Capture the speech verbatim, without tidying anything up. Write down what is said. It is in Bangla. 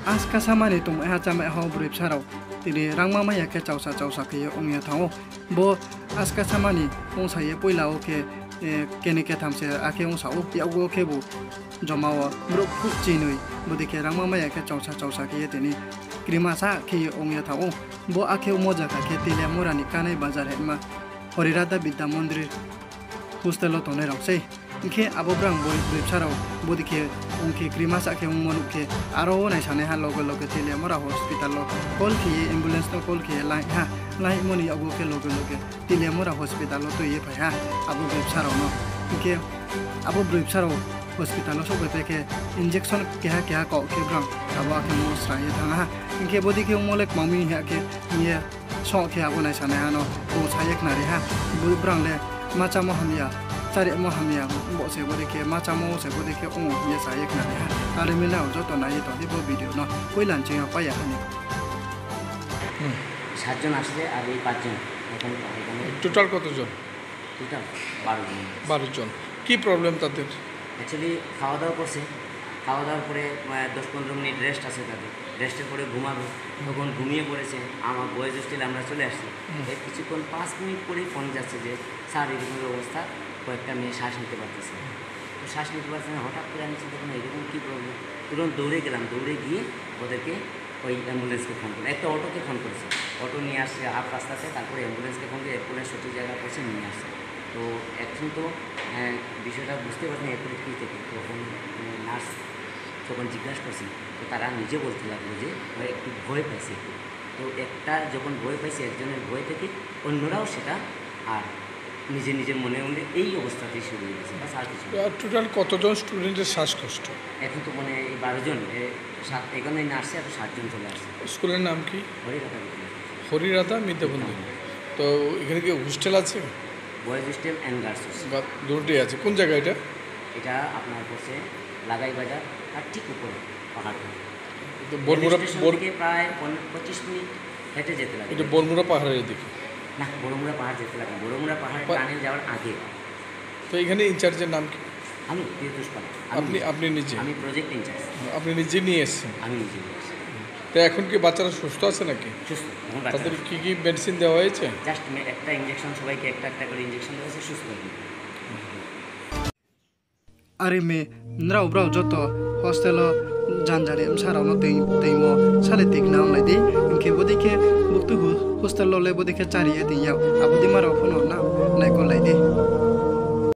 aska samani tum ha chama ha brip sarau tini rangma maya ke chausa chausa ke ongya thao bo aska samani ong saye poilao ke kene ke thamse ake ong sao yago ke bu jomawa bro khuk chinui bodi ke rangma maya ke chausa chausa ke tini krima sa ke ongya thao bo ake moja ka ke tile morani kanai bazar hema horirada bidya mandir hostelo tone rausei ke abobrang boy brip sarau bodi ke ongke krima sa ke ong monuke aro nai sane ha logo logo tile mora hospital lo call ke ambulance to call ke lai ha lai moni yago ke logo logo tile mora hospital lo to ye phai ha abo brip sarau no ke abo brip sarau hospital lo so be ke injection ke ha ke ha ko ke brang abo ke mo srai thanga ha ke bodi ke molek mami ha ke ye so ke abo nai sane ha no to sayek na re ha bu brang le macha mo hamya cari mo hamya bo se bodi ke macha mo se bodi ke ong ye sayek na re ha are mina jo to na ye to di bo video no koilan chinga pa ya hani সাতজন আসলে আর এই পাঁচজন এখানে এখানে টোটাল কতজন? টোটাল বারো জন বারো জন। কি প্রবলেম তাদের? অ্যাকচুয়ালি খাওয়া দাওয়া করছে, খাওয়া দাওয়ার পরে দশ পনেরো মিনিট রেস্ট আছে তাদের, রেস্টের পরে ঘুমাবে, তখন ঘুমিয়ে পড়েছে। আমার বয়েজ হোস্টেলে আমরা চলে আসছি, এর কিছুক্ষণ পাঁচ মিনিট পরেই ফোন যাচ্ছে যে স্যার এরকম অবস্থা, কয়েকটা মেয়ে শ্বাস নিতে পারতেছে। তো শ্বাস নিতে পারছে না, হঠাৎ করে আমি চিন্তা করলাম এরকম কী প্রবলেম, তুরন্ত দৌড়ে গেলাম, দৌড়ে গিয়ে ওদেরকে ওই অ্যাম্বুলেন্সকে ফোন করলাম, একটা অটোকে ফোন করেছে, অটো নিয়ে আসছে হাফ রাস্তাতে, তারপরে অ্যাম্বুলেন্সকে ফোন করে এরপরে সঠিক জায়গা করছে নিয়ে আসছে। তো এখন তো বিষয়টা বুঝতে পারছি না এরপরে কী থেকে, তখন নার্স যখন জিজ্ঞাসা করছি তো তারা নিজে বলতে লাগলো যে একটু ভয় পাইছে। তো একটা যখন ভয় পাইছে একজনের ভয় থেকে অন্যরাও সেটা আর নিজে নিজের মনে মনে এই অবস্থাতেই শুরু হয়ে গেছে, বাস আর কিছু। টোটাল কতজন স্টুডেন্টের শ্বাসকষ্ট? এখন তো মানে এই বারো জন, সাত এখানে নার্সে আর সাতজন চলে আসছে। স্কুলের নাম কি? হরিরাধা হরিরাধা বিদ্যামন্দির। তো এখানে কি হোস্টেল আছে? Boys hostel and girls hostel বা দুটোই আছে। কোন জায়গা এটা? এটা আপনার পড়ছে লাগাই বাজার আর ঠিক উপরে পাহাড়টা, বরমুড়া থেকে প্রায় পঁচিশ মিনিট হেঁটে যেতে লাগে। এটা বরমুড়া পাহাড়ের দিকে না, বড়মুড়া পাহাড় যেতে লাগে, বড়মুড়া পাহাড় টানে যাওয়ার আগে। তো এখানে ইনচার্জের নাম কি? আমি পীযুষ পাল। আপনি আপনি নিজে? আমি প্রজেক্ট ইনচার্জ। আপনি নিজে নিয়ে এসেছেন? আমি নিজে নিয়ে এসেছি। তো এখন কি বাচ্চারা সুস্থ আছে নাকি? সুস্থ। তাদের কী কী মেডিসিন দেওয়া হয়েছে? জাস্ট একটা ইঞ্জেকশন, সবাইকে একটা একটা করে ইঞ্জেকশন দেওয়া হয়েছে, সুস্থ হয়ে গেছে। আরে মে nrau brau joto hostelo janjari am sarau no tei teimo sale tik naam lai di inke bodi ke buktu hostel lo le bodi ke chari e ti yau abodi marau phono na nai ko lai di